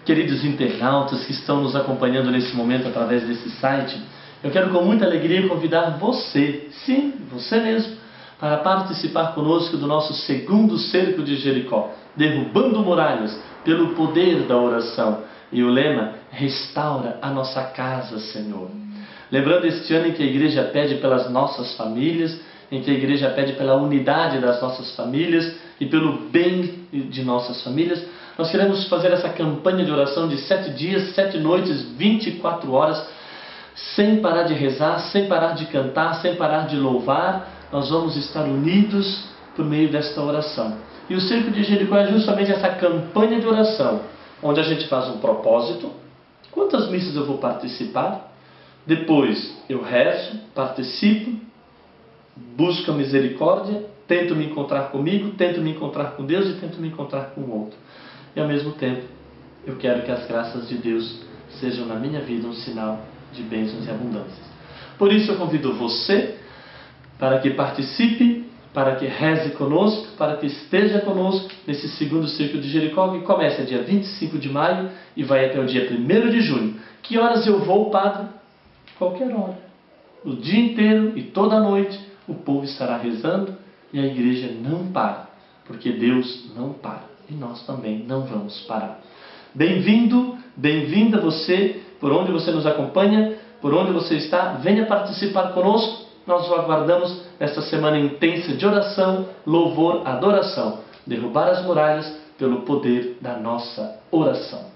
queridos internautas que estão nos acompanhando nesse momento através desse site, eu quero com muita alegria convidar você, sim, você mesmo, para participar conosco do nosso segundo cerco de Jericó, derrubando muralhas pelo poder da oração. E o lema, restaura a nossa casa, Senhor. Lembrando este ano em que a igreja pede pelas nossas famílias, em que a igreja pede pela unidade das nossas famílias e pelo bem de nossas famílias, nós queremos fazer essa campanha de oração de 7 dias, 7 noites, 24 horas, sem parar de rezar, sem parar de cantar, sem parar de louvar. Nós vamos estar unidos por meio desta oração. E o Cerco de Jericó é justamente essa campanha de oração, onde a gente faz um propósito. Quantas missas eu vou participar? Depois eu rezo, participo, busco a misericórdia, tento me encontrar comigo, tento me encontrar com Deus e tento me encontrar com o outro. E ao mesmo tempo, eu quero que as graças de Deus sejam na minha vida um sinal de bênçãos e abundâncias. Por isso eu convido você para que participe, para que reze conosco, para que esteja conosco nesse segundo Cerco de Jericó, que começa dia 25 de maio e vai até o dia 1º de junho. Que horas eu vou, padre? Qualquer hora. O dia inteiro e toda a noite o povo estará rezando e a igreja não para, porque Deus não para e nós também não vamos parar. Bem-vindo, bem-vinda você, por onde você nos acompanha, por onde você está, venha participar conosco. Nós o aguardamos nesta semana intensa de oração, louvor, adoração, derrubar as muralhas pelo poder da nossa oração.